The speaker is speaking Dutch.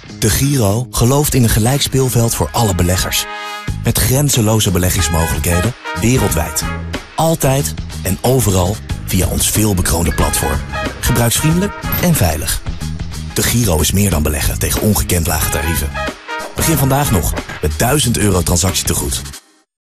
De Giro gelooft in een gelijk speelveld voor alle beleggers. Met grenzeloze beleggingsmogelijkheden wereldwijd. Altijd en overal via ons veelbekroonde platform. Gebruiksvriendelijk en veilig. De Giro is meer dan beleggen tegen ongekend lage tarieven. Begin vandaag nog met €1000 transactietegoed.